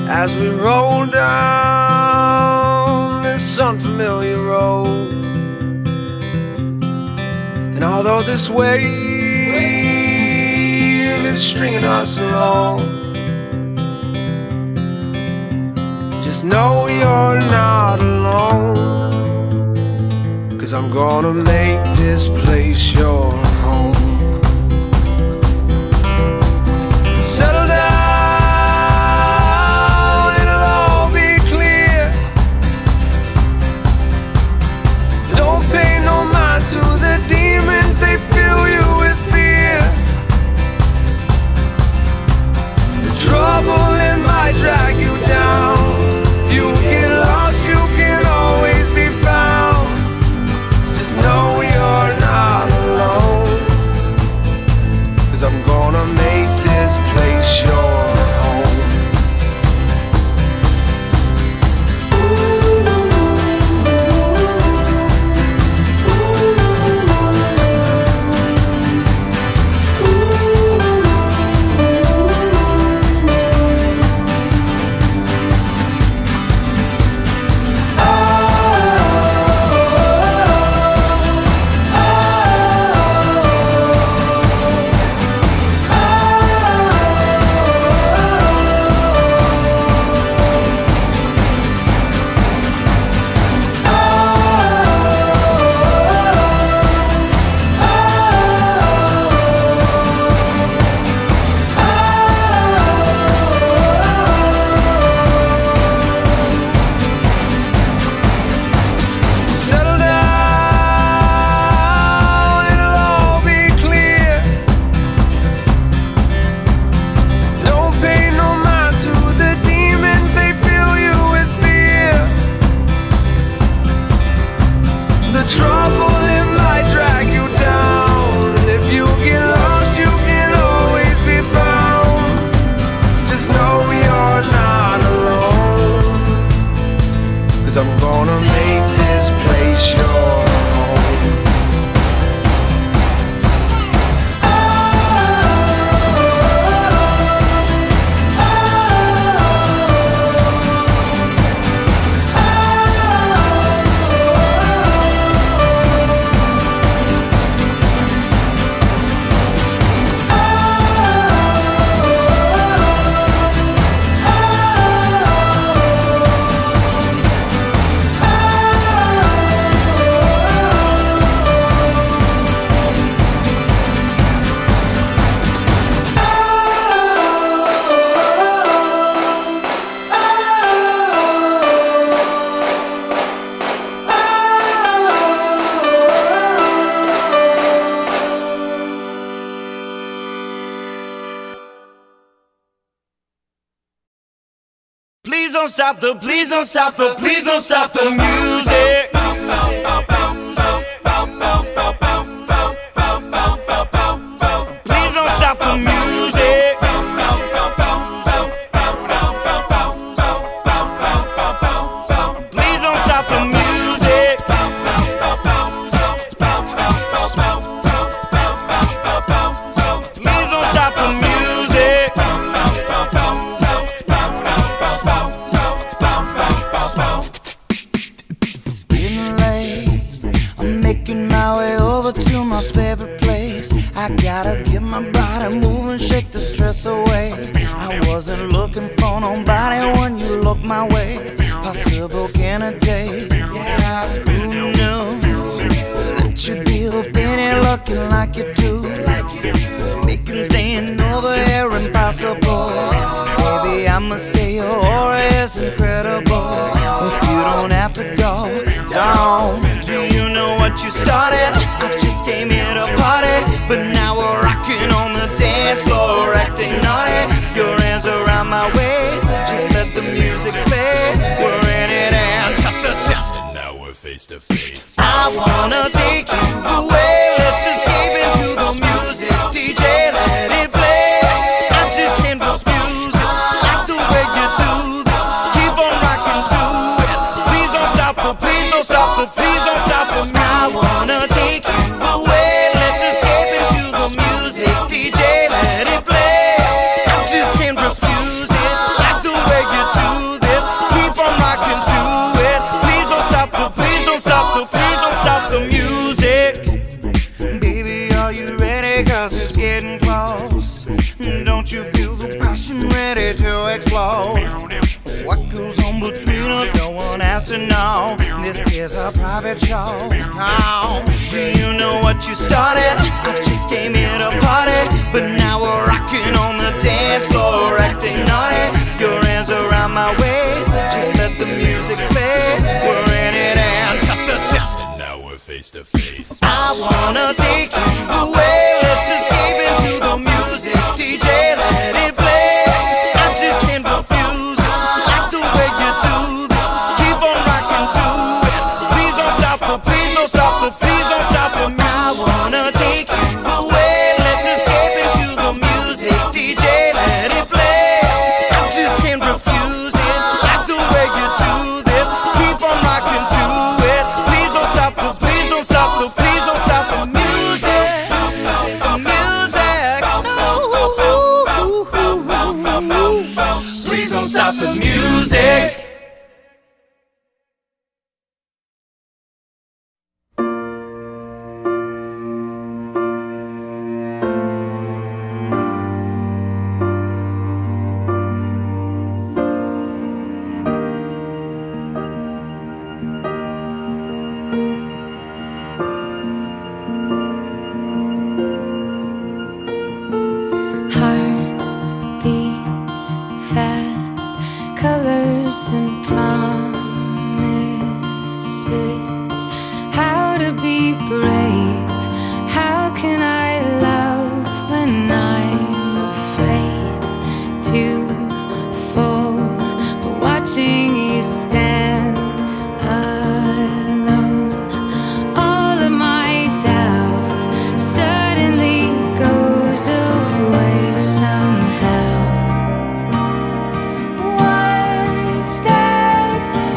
as we roll down this unfamiliar road. And although this wave is stringing us along, just know you're not alone, 'cause I'm gonna make this place your home. Settle down, it'll all be clear. Don't pay no mind to the demons, they fill you with fear. The trouble, it might drag you down. If you get lost, you can always be found. Just know you're not alone, 'cause I'm gonna make this place your home. I'm gonna make this place your home. Please don't stop the, please don't stop the, please don't stop the music. Please don't stop the music. Please don't stop the music. Please don't stop the music. It's getting late, I'm making my way over to my favorite place. I gotta get my body moving, shake the stress away. I wasn't looking for nobody when you looked my way. Possible candidate, yeah, who knew that you'd be the penny looking like you do, making staying over here impossible. Baby, I'ma say your aura is incredible. If you don't have to go, don't. Do you know what you started? I just came here to party, but now we're rocking on the dance floor, acting naughty. Your hands around my waist, just let the music play. We're in it and test to test, and now we're face to face. I wanna take you away, let's escape into the music. DJ, let it play. I just can't refuse it, like the way you do this. Keep on rocking to it. Please don't stop the, please don't stop the, please don't stop the music. I wanna take you away, let's escape into the music. DJ, let it play. I just can't refuse it, like the way you do floor. What goes on between us, no one has to know. This is a private show. Oh, do you know what you started? I just came here to party, but now we're rocking on the dance floor, acting naughty. Your hands around my waist, just let the music play. We're in it and just a test. And now we're face to face. I wanna take you away. Let's escape into the music. DJ, let it play. I just can't refuse it. Like the way you do this. Keep on rocking to it. Please don't stop the, please don't stop the, please don't stop the music. I wanna take you away. Let's escape into the music. DJ, let it play. I just can't refuse it. Like the way you do this. Keep on rocking to it. Please don't stop the, please don't stop the, please don't stop the music. The music. Please don't stop the music. Heart beats fast, colors and promises. How to be brave? How can I love when I'm afraid to fall? But watching you stand alone, all of my doubt suddenly goes away somehow. One step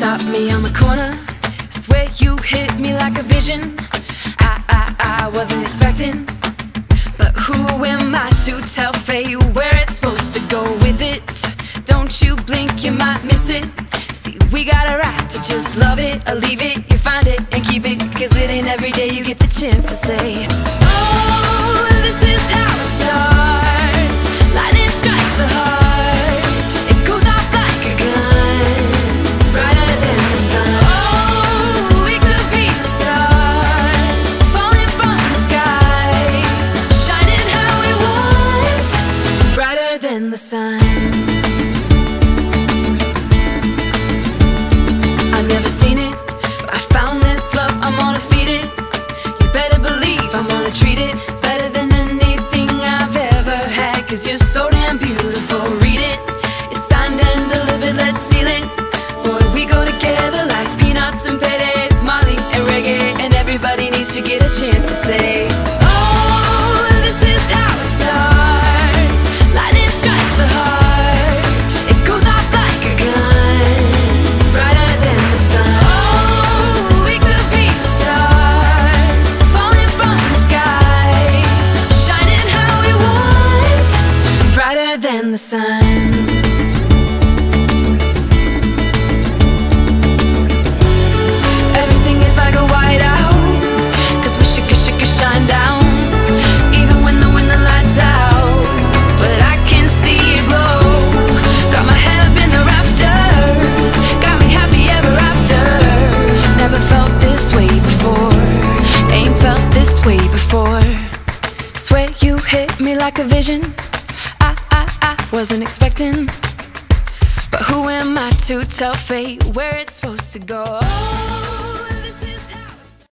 stopped me on the corner. Swear you hit me like a vision. I wasn't expecting, but who am I to tell fate where it's supposed to go with it? Don't you blink, you might miss it. See, we got a right to just love it or leave it. You find it and keep it, cause it ain't every day you get the chance to say, oh, this is how it starts. Lightning strikes the heart, it goes off like a gun, brighter than the sun. Oh, we could be the stars, falling from the sky, shining how we want, brighter than the sun. I've never seen it, but I found this love, I'm gonna feed it. You better believe I'm gonna treat it better than anything I've ever had, cause you're so damn beautiful. Read it, it's signed and delivered, let's seal it. Boy, we go together like peanuts and paydays, Molly and reggae, and everybody needs to get a chance to say, oh, this is how it starts. Lightning strikes the heart, it goes off like a gun, brighter than the sun. Oh, we could be the stars, falling from the sky, shining how we want, brighter than the sun. Everything is like a whiteout, cause we should shine down, even when the lights out. But I can see it glow, got my head up in the rafters, got me happy ever after. Never felt this way before, ain't felt this way before. Swear you hit me like a vision. I wasn't expecting, but who am I to tell fate where it's supposed to go?